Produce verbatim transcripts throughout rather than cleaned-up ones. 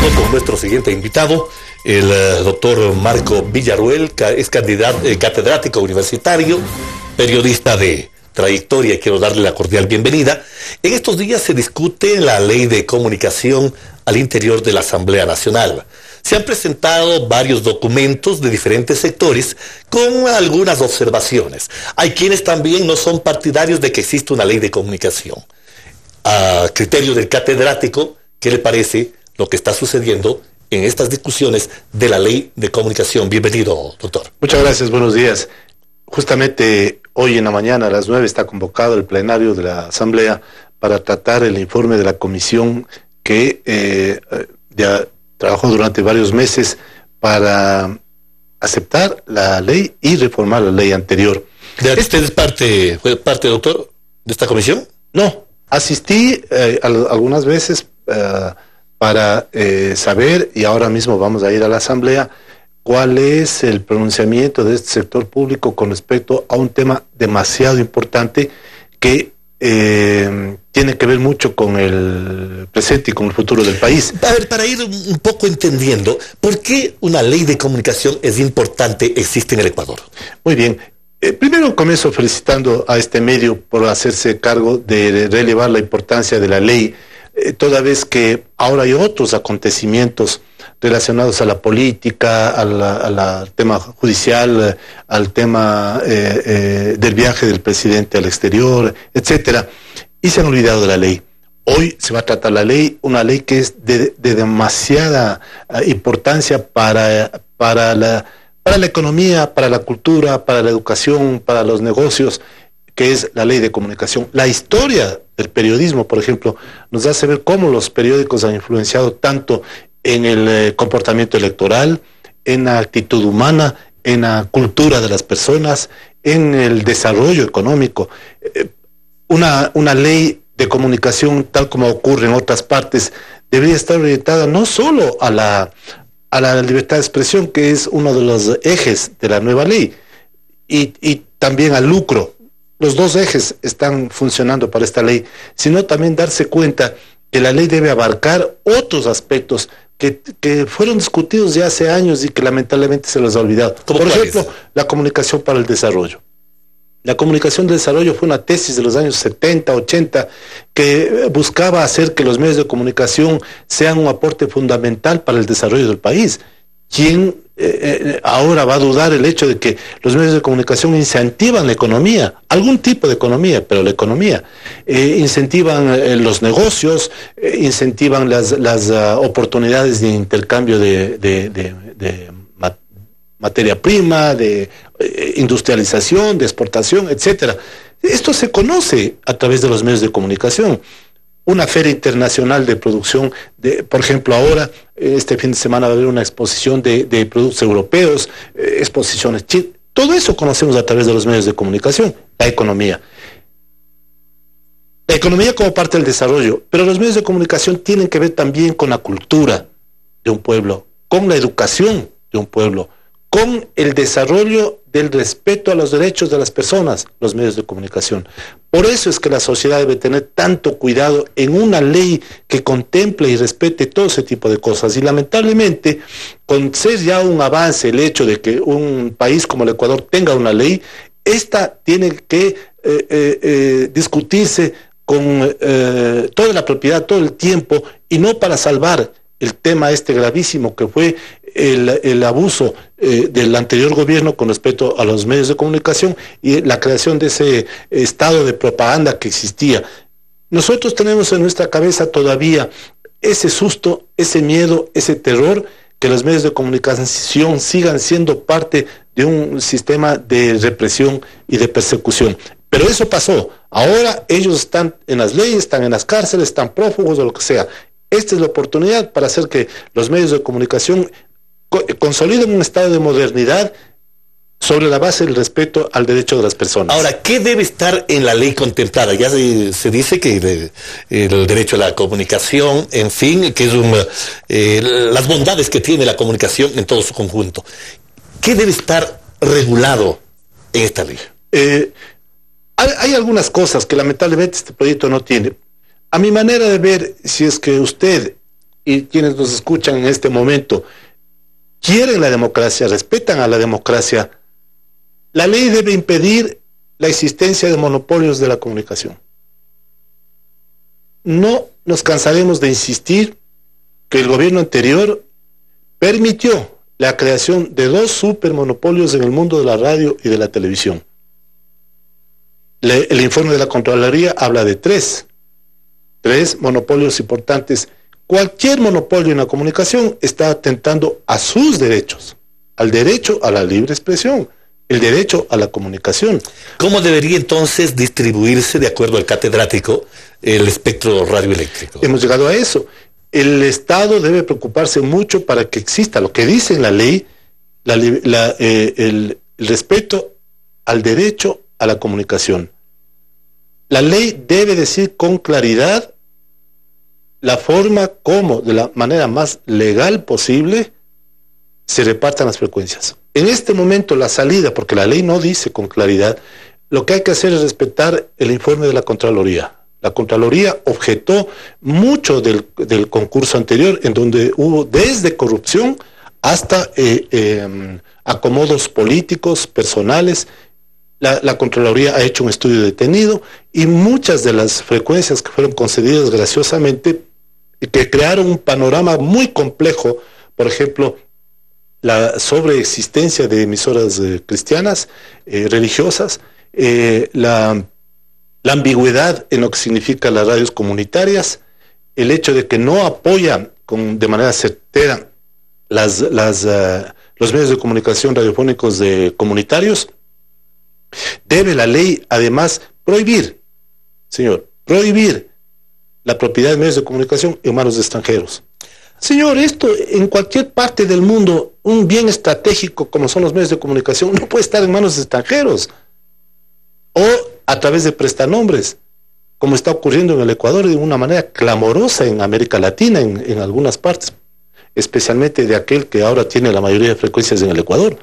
Continuamos con nuestro siguiente invitado, el uh, doctor Marco Villarroel, es candidato, eh, catedrático universitario, periodista de trayectoria, y quiero darle la cordial bienvenida. En estos días se discute la ley de comunicación al interior de la Asamblea Nacional. Se han presentado varios documentos de diferentes sectores con algunas observaciones. Hay quienes también no son partidarios de que exista una ley de comunicación. A criterio del catedrático, ¿qué le parece lo que está sucediendo en estas discusiones de la ley de comunicación? Bienvenido, doctor. Muchas gracias, buenos días. Justamente hoy en la mañana a las nueve está convocado el plenario de la Asamblea para tratar el informe de la comisión que eh, ya trabajó durante varios meses para aceptar la ley y reformar la ley anterior. ¿Usted es parte, fue parte, doctor, de esta comisión? No, asistí eh, a, algunas veces eh, para eh, saber, y ahora mismo vamos a ir a la Asamblea, cuál es el pronunciamiento de este sector público con respecto a un tema demasiado importante que eh, tiene que ver mucho con el presente y con el futuro del país. A ver, para ir un poco entendiendo, ¿por qué una ley de comunicación es importante, existe en el Ecuador? Muy bien. Eh, primero comienzo felicitando a este medio por hacerse cargo de relevar la importancia de la ley, eh, toda vez que ahora hay otros acontecimientos relacionados a la política, a la, a la, al tema judicial, al tema eh, eh, del viaje del presidente al exterior, etcétera, y se han olvidado de la ley. Hoy se va a tratar la ley, una ley que es de, de demasiada uh, importancia para, para, la, para la economía, para la cultura, para la educación, para los negocios, que es la ley de comunicación. La historia del periodismo, por ejemplo, nos hace ver cómo los periódicos han influenciado tanto en el eh, comportamiento electoral, en la actitud humana, en la cultura de las personas, en el desarrollo económico. Eh, una, una ley de comunicación, tal como ocurre en otras partes, debería estar orientada no solo a la, a la libertad de expresión, que es uno de los ejes de la nueva ley, y, y también al lucro. Los dos ejes están funcionando para esta ley, sino también darse cuenta que la ley debe abarcar otros aspectos que, que fueron discutidos ya hace años y que lamentablemente se los ha olvidado. Por ejemplo, la comunicación para el desarrollo. La comunicación del desarrollo fue una tesis de los años setenta, ochenta, que buscaba hacer que los medios de comunicación sean un aporte fundamental para el desarrollo del país. ¿Quién eh, ahora va a dudar el hecho de que los medios de comunicación incentivan la economía? Algún tipo de economía, pero la economía. Eh, incentivan eh, los negocios, eh, incentivan las, las uh, oportunidades de intercambio de, de, de, de mat materia prima, de eh, industrialización, de exportación, etcétera. Esto se conoce a través de los medios de comunicación. Una feria internacional de producción, de, por ejemplo, ahora, este fin de semana va a haber una exposición de, de productos europeos, eh, exposiciones chinas. Todo eso conocemos a través de los medios de comunicación, la economía. La economía como parte del desarrollo, pero los medios de comunicación tienen que ver también con la cultura de un pueblo, con la educación de un pueblo, con el desarrollo del respeto a los derechos de las personas, los medios de comunicación. Por eso es que la sociedad debe tener tanto cuidado en una ley que contemple y respete todo ese tipo de cosas. Y lamentablemente, con ser ya un avance el hecho de que un país como el Ecuador tenga una ley, esta tiene que eh, eh, eh, discutirse con eh, toda la propiedad, todo el tiempo, y no para salvar el tema este gravísimo que fue el, el abuso eh, del anterior gobierno con respecto a los medios de comunicación y la creación de ese estado de propaganda que existía. Nosotros tenemos en nuestra cabeza todavía ese susto, ese miedo, ese terror, que los medios de comunicación sigan siendo parte de un sistema de represión y de persecución. Pero eso pasó. Ahora ellos están en las leyes, están en las cárceles, están prófugos o lo que sea. Esta es la oportunidad para hacer que los medios de comunicación co consoliden un estado de modernidad sobre la base del respeto al derecho de las personas. Ahora, ¿qué debe estar en la ley contemplada? Ya se, se dice que de, el derecho a la comunicación, en fin, que es un, eh, las bondades que tiene la comunicación en todo su conjunto. ¿Qué debe estar regulado en esta ley? Eh, hay, hay algunas cosas que lamentablemente este proyecto no tiene. A mi manera de ver, si es que usted y quienes nos escuchan en este momento quieren la democracia, respetan a la democracia, la ley debe impedir la existencia de monopolios de la comunicación. No nos cansaremos de insistir que el gobierno anterior permitió la creación de dos supermonopolios en el mundo de la radio y de la televisión. Le, el informe de la Contraloría habla de tres, tres monopolios importantes. Cualquier monopolio en la comunicación está atentando a sus derechos, al derecho a la libre expresión, el derecho a la comunicación. ¿Cómo debería entonces distribuirse, de acuerdo al catedrático, el espectro radioeléctrico? Hemos llegado a eso. El Estado debe preocuparse mucho para que exista lo que dice en la ley, la, la, eh, el, el respeto al derecho a la comunicación. La ley debe decir con claridad la forma como, de la manera más legal posible, se repartan las frecuencias. En este momento la salida, porque la ley no dice con claridad, lo que hay que hacer es respetar el informe de la Contraloría. La Contraloría objetó mucho del, del concurso anterior, en donde hubo desde corrupción hasta eh, eh, acomodos políticos, personales. La, la Contraloría ha hecho un estudio detenido y muchas de las frecuencias que fueron concedidas graciosamente, que crearon un panorama muy complejo, por ejemplo, la sobreexistencia de emisoras eh, cristianas, eh, religiosas, eh, la, la ambigüedad en lo que significa las radios comunitarias, el hecho de que no apoyan con, de manera certera las, las, uh, los medios de comunicación radiofónicos de comunitarios. Debe la ley además prohibir, señor, prohibir la propiedad de medios de comunicación en manos de extranjeros. Señor, esto en cualquier parte del mundo, un bien estratégico como son los medios de comunicación, no puede estar en manos de extranjeros o a través de prestanombres, como está ocurriendo en el Ecuador de una manera clamorosa en América Latina, en, en algunas partes, especialmente de aquel que ahora tiene la mayoría de frecuencias en el Ecuador.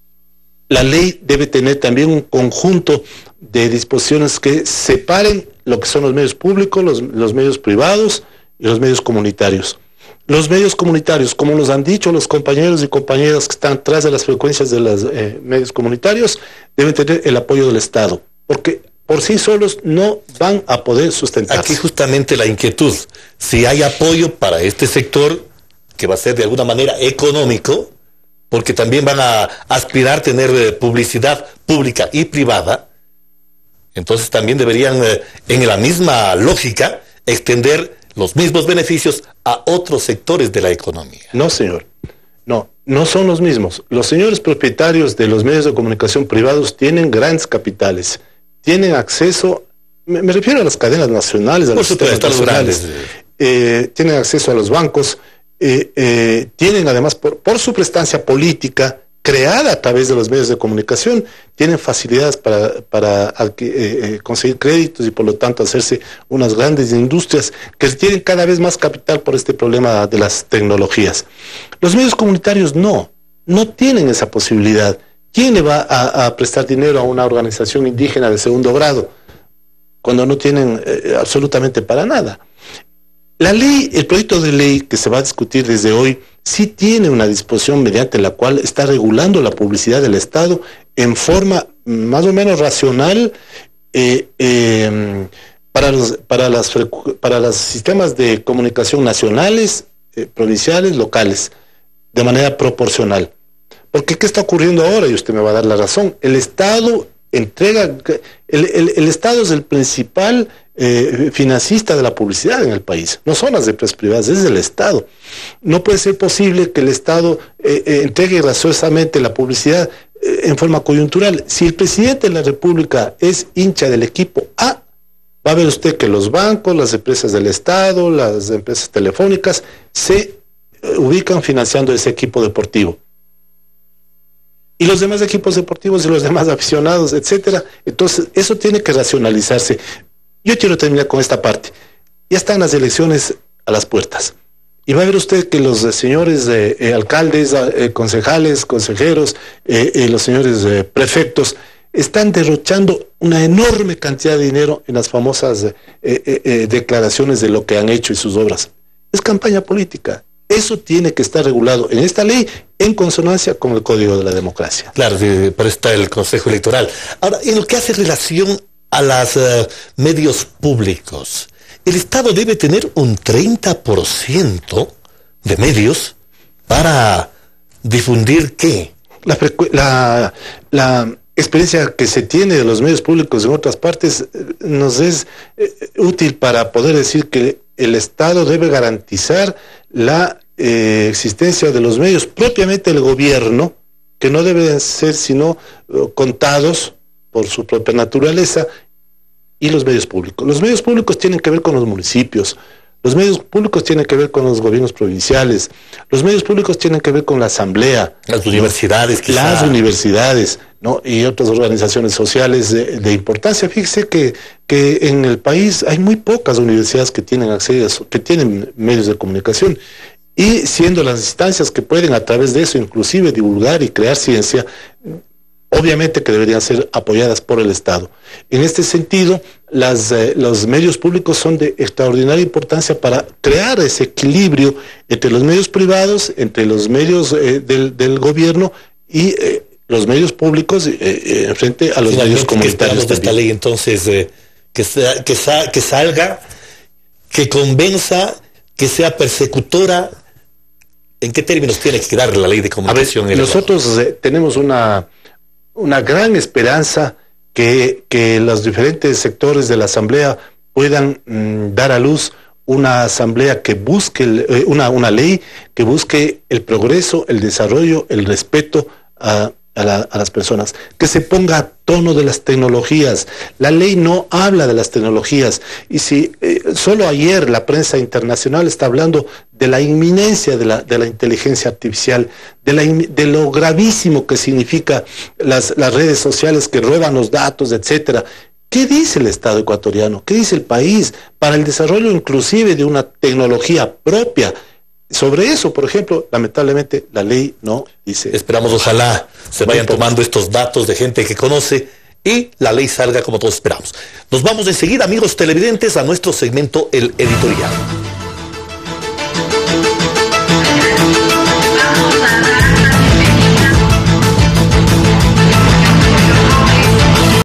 La ley debe tener también un conjunto de disposiciones que separen lo que son los medios públicos, los, los medios privados y los medios comunitarios. Los medios comunitarios, como nos han dicho los compañeros y compañeras que están tras de las frecuencias de los eh, medios comunitarios, deben tener el apoyo del Estado, porque por sí solos no van a poder sustentarse. Aquí justamente la inquietud, si hay apoyo para este sector, que va a ser de alguna manera económico, porque también van a aspirar a tener eh, publicidad pública y privada, entonces también deberían, eh, en la misma lógica, extender los mismos beneficios a otros sectores de la economía. No, señor. No, no son los mismos. Los señores propietarios de los medios de comunicación privados tienen grandes capitales, tienen acceso, me, me refiero a las cadenas nacionales, a Por los supuesto, sistemas nacionales, grandes. Eh, tienen acceso a los bancos, eh, eh, tienen además, por, por su prestancia política, creada a través de los medios de comunicación, tienen facilidades para, para eh, eh, conseguir créditos y por lo tanto hacerse unas grandes industrias que tienen cada vez más capital por este problema de las tecnologías. Los medios comunitarios no, no tienen esa posibilidad. ¿Quién le va a, a prestar dinero a una organización indígena de segundo grado cuando no tienen eh, absolutamente para nada? La ley, el proyecto de ley que se va a discutir desde hoy, sí tiene una disposición mediante la cual está regulando la publicidad del Estado en forma más o menos racional eh, eh, para, los, para, las, para los sistemas de comunicación nacionales, eh, provinciales, locales, de manera proporcional. Porque ¿qué está ocurriendo ahora? Y usted me va a dar la razón. El Estado entrega, el, el, el Estado es el principal Eh, financista de la publicidad en el país, no son las empresas privadas, es el Estado. No puede ser posible que el Estado eh, eh, entregue graciosamente la publicidad eh, en forma coyuntural. Si el presidente de la República es hincha del equipo A, va a ver usted que los bancos, las empresas del Estado, las empresas telefónicas se eh, ubican financiando ese equipo deportivo. Y los demás equipos deportivos y los demás aficionados, etcétera. Entonces, eso tiene que racionalizarse. Yo quiero terminar con esta parte. Ya están las elecciones a las puertas. Y va a ver usted que los eh, señores eh, eh, alcaldes, eh, concejales, consejeros, eh, eh, los señores eh, prefectos, están derrochando una enorme cantidad de dinero en las famosas eh, eh, eh, declaraciones de lo que han hecho y sus obras. es campaña política. Eso tiene que estar regulado en esta ley en consonancia con el Código de la Democracia. Claro, sí, pero está el Consejo Electoral. Ahora, en lo que hace relación a los uh, medios públicos, el Estado debe tener un treinta por ciento de medios para difundir ¿qué? La, la, la experiencia que se tiene de los medios públicos en otras partes nos es eh, útil para poder decir que el Estado debe garantizar la eh, existencia de los medios, propiamente el gobierno, que no deben ser sino uh, contados por su propia naturaleza, y los medios públicos. Los medios públicos tienen que ver con los municipios, los medios públicos tienen que ver con los gobiernos provinciales, los medios públicos tienen que ver con la asamblea, las universidades, quizá. las universidades, ¿no? Y otras organizaciones sociales de, de importancia. Fíjese que, que en el país hay muy pocas universidades que tienen acceso, que tienen medios de comunicación, y siendo las instancias que pueden a través de eso inclusive divulgar y crear ciencia, obviamente que deberían ser apoyadas por el Estado. En este sentido, las, eh, los medios públicos son de extraordinaria importancia para crear ese equilibrio entre los medios privados, entre los medios eh, del, del gobierno y eh, los medios públicos eh, eh, frente a los Finalmente, medios comunitarios. De esta ley, entonces, eh, que, sea, que, sa que salga, que convenza, que sea persecutora. ¿En qué términos tiene que quedar la ley de comunicación? A ver, nosotros eh, tenemos una... una gran esperanza que, que los diferentes sectores de la Asamblea puedan mmm, dar a luz una Asamblea que busque, el, eh, una, una ley que busque el progreso, el desarrollo, el respeto a, a, la, a las personas, que se ponga a tono de las tecnologías. La ley no habla de las tecnologías, y si eh, solo ayer la prensa internacional está hablando de la inminencia de la, de la inteligencia artificial, de, la, de lo gravísimo que significa las, las redes sociales que roban los datos, etcétera. ¿Qué dice el Estado ecuatoriano? ¿Qué dice el país para el desarrollo inclusive de una tecnología propia? Sobre eso, por ejemplo, lamentablemente la ley no dice. Esperamos, ojalá se vayan tomando estos datos de gente que conoce y la ley salga como todos esperamos. Nos vamos enseguida, amigos televidentes, a nuestro segmento El Editorial.